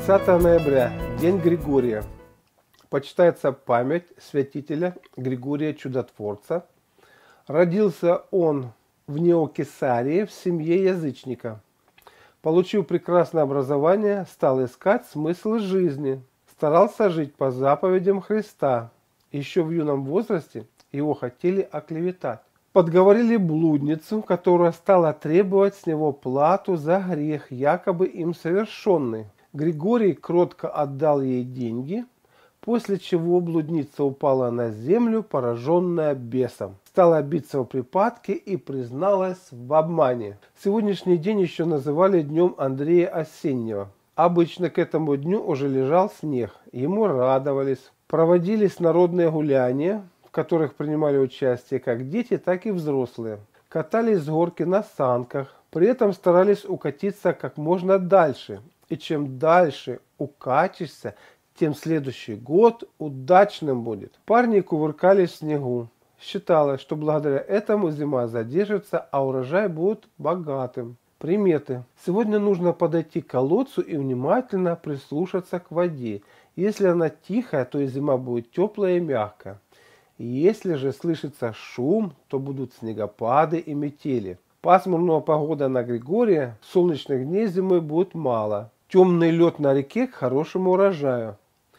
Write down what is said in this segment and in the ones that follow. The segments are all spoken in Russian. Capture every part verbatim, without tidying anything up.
тридцатое ноября, день Григория. Почитается память святителя Григория Чудотворца. Родился он в Неокесарии в семье язычника. Получив прекрасное образование, стал искать смысл жизни. Старался жить по заповедям Христа. Еще в юном возрасте его хотели оклеветать. Подговорили блудницу, которая стала требовать с него плату за грех, якобы им совершенный. Григорий кротко отдал ей деньги, после чего блудница упала на землю, пораженная бесом. Стала биться в припадке и призналась в обмане. Сегодняшний день еще называли днем Андрея Осеннего. Обычно к этому дню уже лежал снег, ему радовались. Проводились народные гуляния, в которых принимали участие как дети, так и взрослые. Катались с горки на санках, при этом старались укатиться как можно дальше. И чем дальше укатишься, тем следующий год удачным будет. Парни кувыркались в снегу. Считалось, что благодаря этому зима задержится, а урожай будет богатым. Приметы. Сегодня нужно подойти к колодцу и внимательно прислушаться к воде. Если она тихая, то и зима будет теплая и мягкая. Если же слышится шум, то будут снегопады и метели. Пасмурная погода на Григория, солнечных дней зимой будет мало. Темный лед на реке к хорошему урожаю.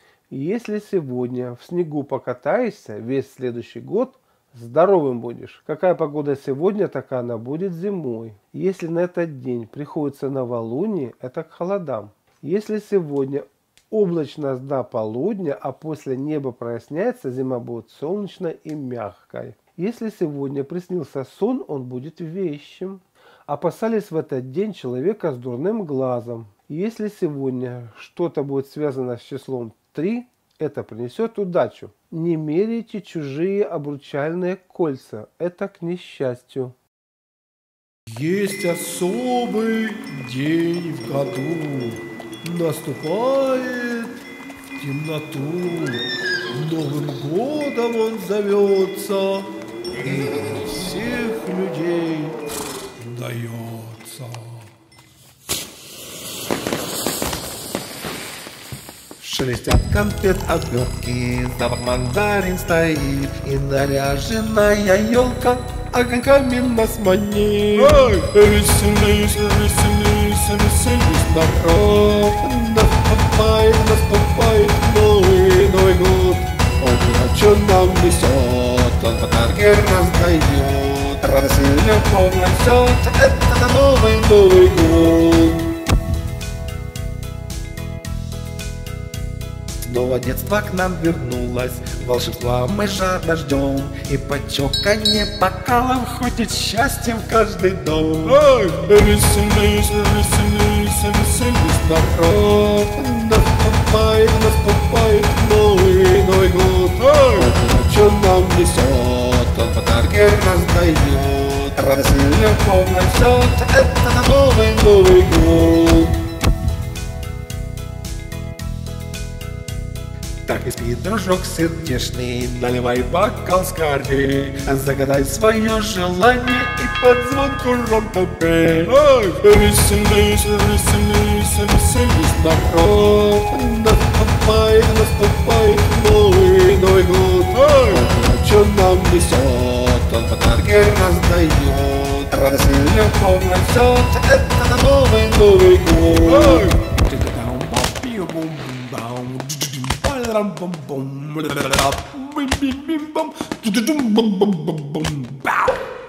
Если сегодня в снегу покатаешься, весь следующий год здоровым будешь. Какая погода сегодня, такая она будет зимой. Если на этот день приходится новолуние, это к холодам. Если сегодня облачно до полудня, а после неба проясняется, зима будет солнечной и мягкой. Если сегодня приснился сон, он будет вещим. Опасались в этот день человека с дурным глазом. Если сегодня что-то будет связано с числом три, это принесет удачу. Не меряйте чужие обручальные кольца, это к несчастью. Есть особый день в году, наступает в темноту. Новым годом он зовется, и всех людей дается. Шелестят конфет обертки, запах мандарин стоит, и наряженная елка огоньками нас манит. Эй, веселись, веселись, веселись, народ. Наступает, наступает новый, Новый год. Он ночью нам несет, он подарки раздает, радость и любовь несет, это новый, Новый год. Снова детство к нам вернулось, волшебства мы жадно ждем, и по чоканье бокалом ходит счастьем в каждый дом. Эй, веселись, веселись, веселись, народ. Наступает, наступает новый, Новый год. Эй, ночью нам несет, он подарки раздает, радость и любовь несет, это новый, Новый год. Так и спит дружок сердечный, наливай бокал скорей, загадай свое желание и под звонку громко пей. Эй, веселись, веселись, веселись, народ. Наступает, наступает новый, Новый год. Эй, Ночью нам несет, он подарки раздает, радость и любовь несет, это новый, Новый год. эй. Bum bum bum bum bum bum bum bum bum.